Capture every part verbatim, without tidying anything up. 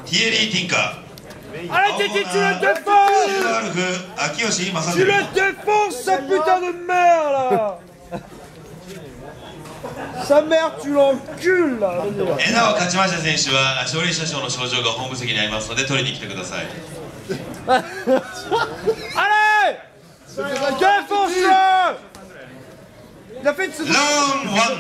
ティエリー・ティンカー。 Arrêtez, tu le défonces! Tu le défonces, sa putain de mère là! Sa mère, tu l'encules là! えなお勝ちました選手は勝利者賞の賞状が本部席にありますので取りに来てください。 Allez! Défonce-le! Il a fait une seconde! Round one!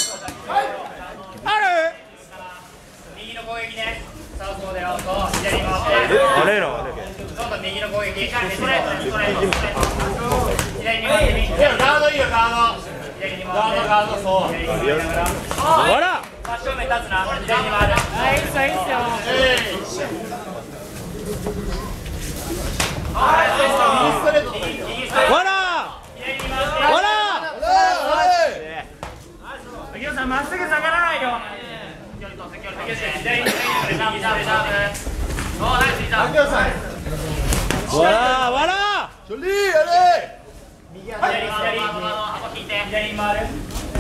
Allez! 右の攻撃ね。さあそうだよ。そう左に回って。 あれな。 どんどん右の攻撃。ストレートストレートストレート。左に回って右。ガードいいよガード。左に回って。ガードガードそう。左に回りながら。 ほら。 真正面立つな。左に回る。はいいいっすよいいっすよ。はい右ストレート。右ストレート。 ほら。 左に回って。 ほら。 杉野さんまっすぐ下がらないよ。 Voilà, voilà! Joli, allez! 左左箱引いて左に回る。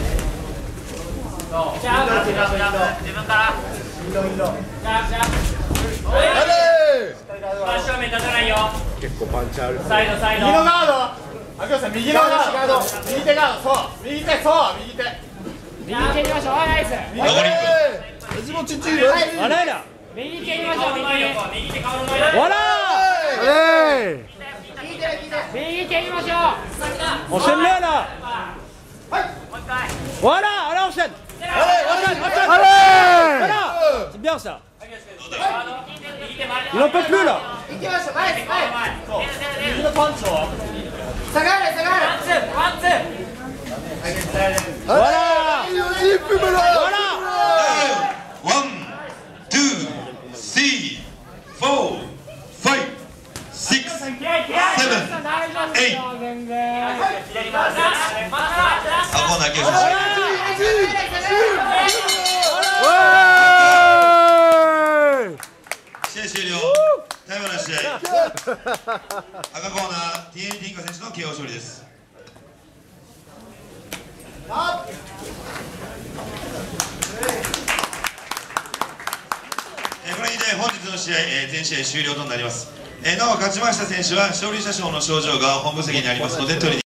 そう。ジャンプジャンプジャンプ自分から。ジャンプジャンプ。 Allez! 真正面立たないよ。 結構パンチある。 サイドサイド。 右のガード。秋吉さん右のガード。右手ガード。そう。右手そう右手。 右手いきましょう。ナイス。 残りいっぷん。 Vas-y mon Titi, vas-y! Allez là! 右手いきましょう。右手顔の前。 Voilà! Allez! 右手いきましょう。 Enchaîne-le là! もう一回。 Voilà! Allez, enchaîne! Allez, Enchaîne, enchaîne! allez! Voilà! C'est bien ça! 右手回る。 Il en peut plus là! 行きましょう。ナイスナイス。 右のパンチを。 下がれ下がれ。ワンツーワンツー。 Voilà! Vas-y, fume-le! Voilà! One, two, three, four, five, six, seven, eight. あ、コーナー決勝。試合終了。タイムの試合。赤コーナー、ティエリー・ティンカー選手の ケーオー 勝利です。これにて本日の試合、全試合終了となります。なお勝ちました選手は勝利者賞の賞状が本部席にありますので取りに